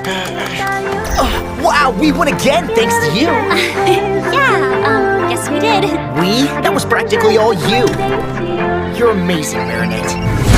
Wow, we won again thanks to you. Yes we did. We? That was practically all you. You're amazing, Marinette.